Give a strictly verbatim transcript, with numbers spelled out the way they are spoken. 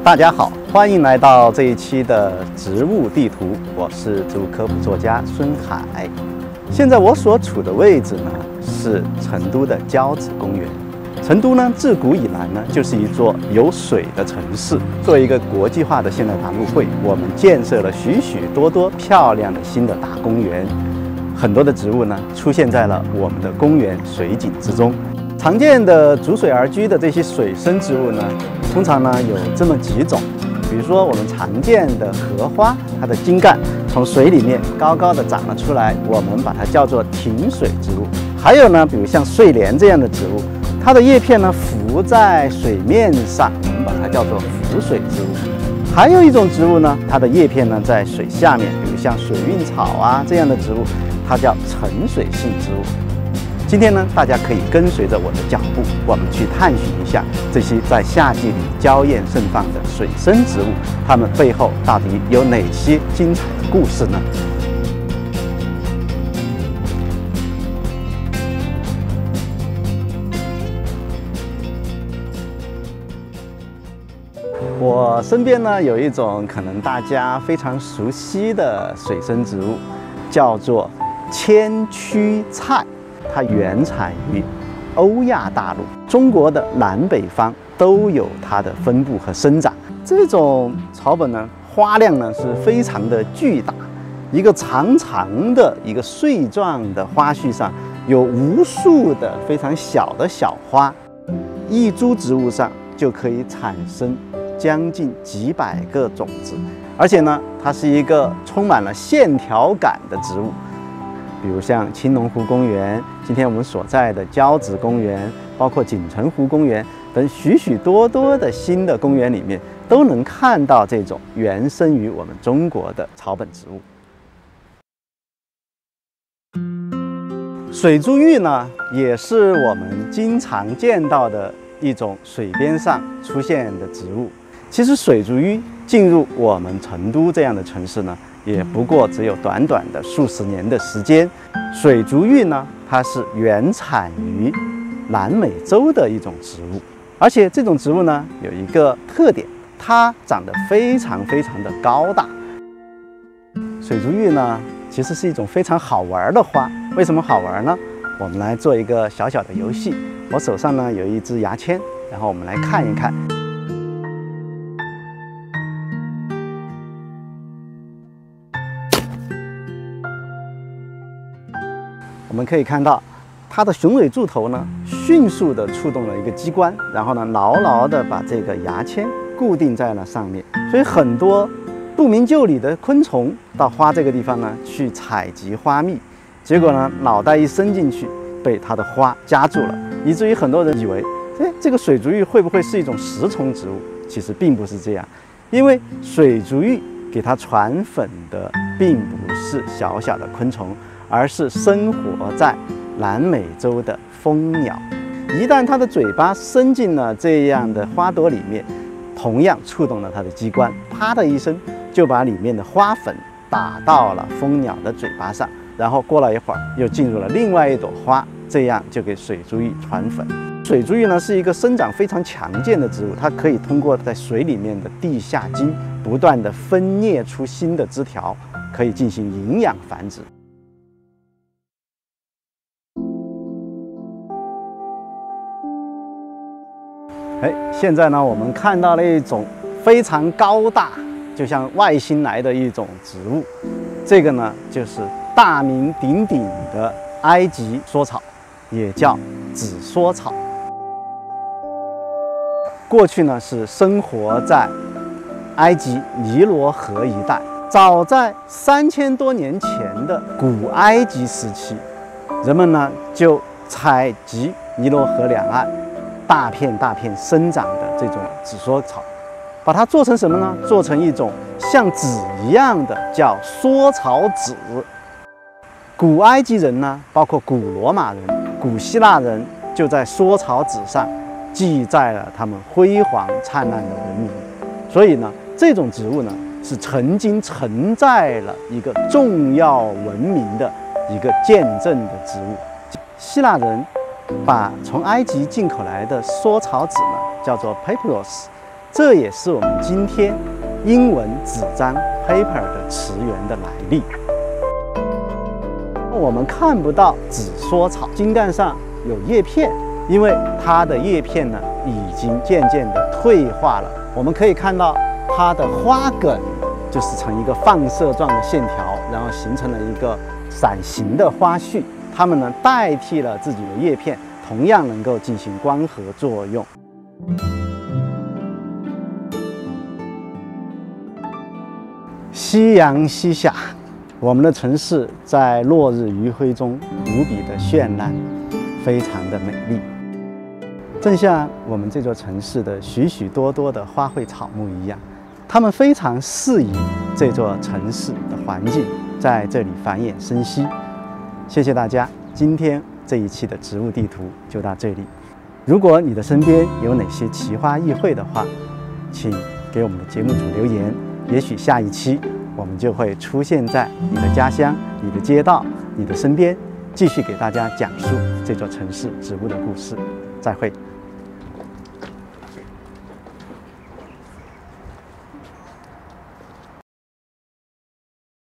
大家好，欢迎来到这一期的植物地图，我是植物科普作家孙海。现在我所处的位置呢是成都的交趾公园。成都呢自古以来呢就是一座有水的城市。作为一个国际化的现代大都会，我们建设了许许多多漂亮的新的大公园，很多的植物呢出现在了我们的公园水景之中。常见的逐水而居的这些水生植物呢，通常呢有这么几种，比如说我们常见的荷花，它的茎干从水里面高高的长了出来，我们把它叫做挺水植物。还有呢，比如像睡莲这样的植物，它的叶片呢浮在水面上，我们把它叫做浮水植物。还有一种植物呢，它的叶片呢在水下面，比如像水韵草啊这样的植物，它叫沉水性植物。今天呢，大家可以跟随着我的脚步，我们去探寻一下这些在夏季里娇艳盛放的水生植物，它们背后到底有哪些精彩的故事呢？我身边呢有一种可能大家非常熟悉的水生植物，叫做千屈菜。它原产于欧亚大陆，中国的南北方都有它的分布和生长。这种草本呢，花量呢是非常的巨大，一个长长的一个穗状的花序上有无数的非常小的小花，一株植物上就可以产生将近几百个种子，而且呢，它是一个充满了线条感的植物。比如像青龙湖公园，今天我们所在的交趾公园，包括锦城湖公园等许许多多的新的公园里面，都能看到这种原生于我们中国的草本植物。水珠玉呢，也是我们经常见到的一种水边上出现的植物。其实水珠玉进入我们成都这样的城市呢，也不过只有短短的数十年的时间。水珠玉呢，它是原产于南美洲的一种植物，而且这种植物呢有一个特点，它长得非常非常的高大。水珠玉呢，其实是一种非常好玩的花。为什么好玩呢？我们来做一个小小的游戏。我手上呢有一支牙签，然后我们来看一看。我们可以看到，它的雄尾柱头呢，迅速地触动了一个机关，然后呢，牢牢地把这个牙签固定在了上面。所以很多不明就里的昆虫到花这个地方呢，去采集花蜜，结果呢，脑袋一伸进去，被它的花夹住了，以至于很多人以为，哎，这个水珠玉会不会是一种食虫植物？其实并不是这样，因为水珠玉给它传粉的并不是小小的昆虫，而是生活在南美洲的蜂鸟。一旦它的嘴巴伸进了这样的花朵里面，同样触动了它的机关，啪的一声就把里面的花粉打到了蜂鸟的嘴巴上，然后过了一会儿又进入了另外一朵花，这样就给水珠玉传粉。水珠玉呢是一个生长非常强健的植物，它可以通过在水里面的地下茎不断的分裂出新的枝条，可以进行营养繁殖。哎，现在呢，我们看到了一种非常高大，就像外星来的一种植物。这个呢，就是大名鼎鼎的埃及梭草，也叫紫梭草。过去呢，是生活在埃及尼罗河一带。早在三千多年前的古埃及时期，人们呢就采集尼罗河两岸大片大片生长的这种紫梭草，把它做成什么呢？做成一种像纸一样的叫梭草纸。古埃及人呢，包括古罗马人、古希腊人，就在梭草纸上记载了他们辉煌灿烂的文明。所以呢，这种植物呢，是曾经承载了一个重要文明的一个见证的植物。希腊人把从埃及进口来的梭草纸呢，叫做 papyrus， 这也是我们今天英文纸张 paper 的词源的来历。我们看不到紫梭草茎干上有叶片，因为它的叶片呢已经渐渐的退化了。我们可以看到它的花梗就是呈一个放射状的线条，然后形成了一个伞形的花序。它们呢代替了自己的叶片，同样能够进行光合作用。夕阳西下，我们的城市在落日余晖中无比的绚烂，非常的美丽。正像我们这座城市的许许多多的花卉草木一样，它们非常适宜这座城市的环境，在这里繁衍生息。谢谢大家，今天这一期的植物地图就到这里。如果你的身边有哪些奇花异卉的话，请给我们的节目组留言，也许下一期我们就会出现在你的家乡、你的街道、你的身边，继续给大家讲述这座城市植物的故事。再会。